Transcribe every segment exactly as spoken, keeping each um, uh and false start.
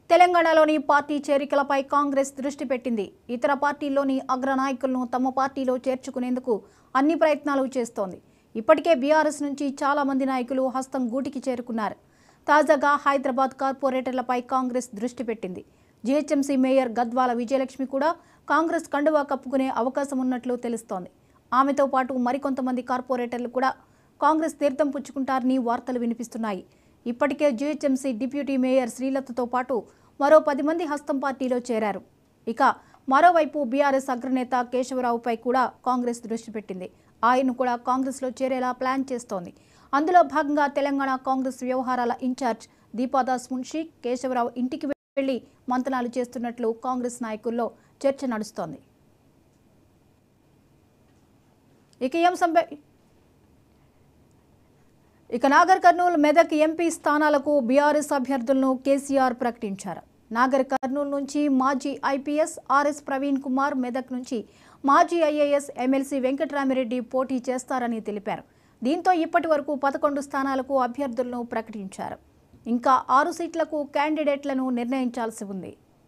తెలంగాణలోని పార్టీ చేరికలపై కాంగ్రెస్ దృష్టి పెట్టింది. ఇతర పార్టీల్లోని అగ్రనాయకులను తమ పార్టీలో చేర్చుకునేందుకు అన్ని ప్రయత్నాలు చేస్తోంది. ఇప్పటికే బీఆర్ఎస్ నుంచి చాలా మంది నాయకులు హస్తం గూటికి చేరుకున్నారు. తాజాగా హైదరాబాద్ కార్పొరేటర్లపై కాంగ్రెస్ దృష్టి పెట్టింది. జీహెచ్ఎంసీ మేయర్ గద్వాల విజయలక్ష్మి కూడా కాంగ్రెస్ కండువా కప్పుకునే అవకాశం ఉన్నట్లు తెలుస్తోంది. ఆమెతో పాటు మరికొంతమంది కార్పొరేటర్లు కూడా కాంగ్రెస్ తీర్థం పుచ్చుకుంటారని వార్తలు వినిపిస్తున్నాయి. ఇప్పటికే జీహెచ్ఎంసీ డిప్యూటీ మేయర్ శ్రీలతతో పాటు మరో పది మంది హస్తం పార్టీలో చేరారు. ఇక మరోవైపు బీఆర్ఎస్ అగ్రనేత కేశవరావుపై కూడా కాంగ్రెస్ దృష్టి పెట్టింది. ఆయన కూడా కాంగ్రెస్లో చేరేలా ప్లాన్ చేస్తోంది. అందులో భాగంగా తెలంగాణ కాంగ్రెస్ వ్యవహారాల ఇన్ఛార్జ్ దీపాదాస్ మున్షి కేశవరావు ఇంటికి వెళ్లి మంతనాలు చేస్తున్నట్లు కాంగ్రెస్ నాయకుల్లో చర్చ నడుస్తోంది. ఇక ఈ అంశంపై ఇక నాగర్ కర్నూలు మెదక్ ఎంపీ స్థానాలకు బీఆర్ఎస్ అభ్యర్థులను కేసీఆర్ ప్రకటించారు. నాగర్ కర్నూలు నుంచి మాజీ ఐపీఎస్ ఆర్ఎస్ ప్రవీణ్ కుమార్, మెదక్ నుంచి మాజీ ఐఏఎస్ ఎమ్మెల్సీ వెంకటరామిరెడ్డి పోటీ చేస్తారని తెలిపారు. దీంతో ఇప్పటి వరకు పదకొండు స్థానాలకు అభ్యర్థులను ప్రకటించారు. ఇంకా ఆరు సీట్లకు క్యాండిడేట్లను నిర్ణయించాల్సి ఉంది.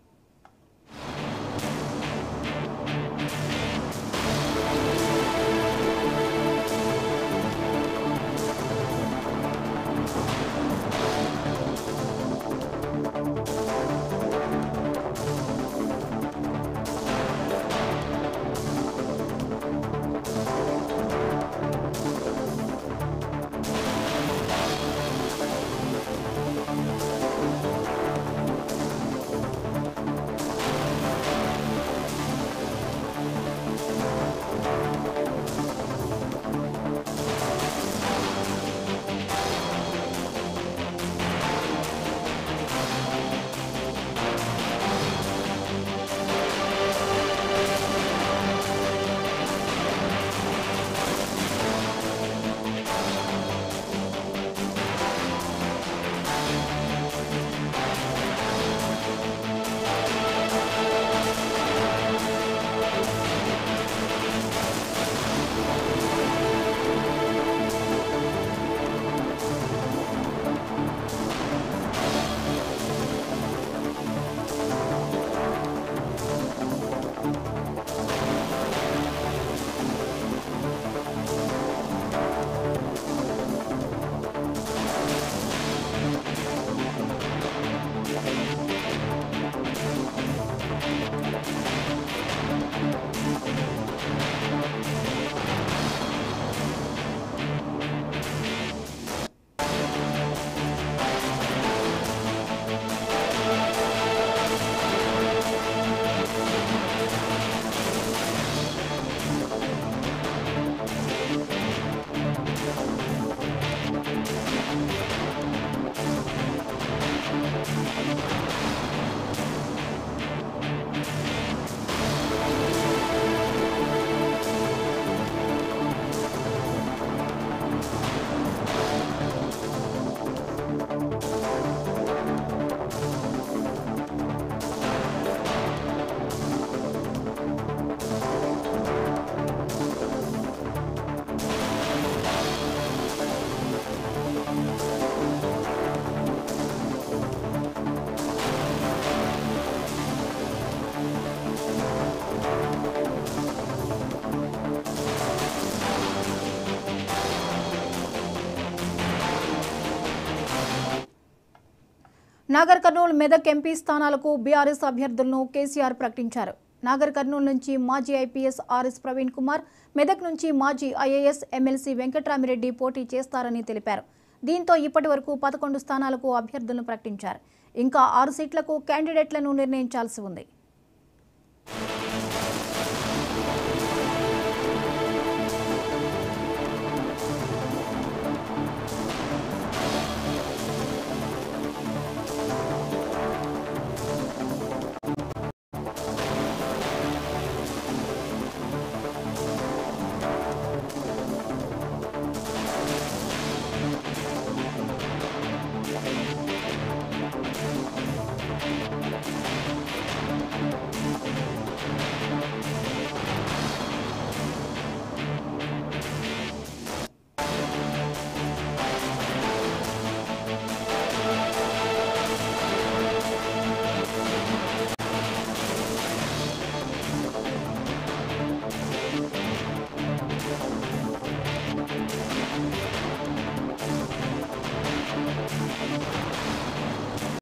నాగర్ కర్నూలు మెదక్ ఎంపీ స్థానాలకు బీఆర్ఎస్ అభ్యర్థులను కేసీఆర్ ప్రకటించారు. నాగర్ కర్నూలు నుంచి మాజీ ఐపీఎస్ ఆర్ఎస్ ప్రవీణ్ కుమార్, మెదక్ నుంచి మాజీ ఐఏఎస్ ఎమ్మెల్సీ వెంకటరామిరెడ్డి పోటీ చేస్తారని తెలిపారు. దీంతో ఇప్పటి వరకు పదకొండు స్థానాలకు అభ్యర్థులను ప్రకటించారు. ఇంకా ఆరు సీట్లకు క్యాండిడేట్లను నిర్ణయించాల్సి ఉంది.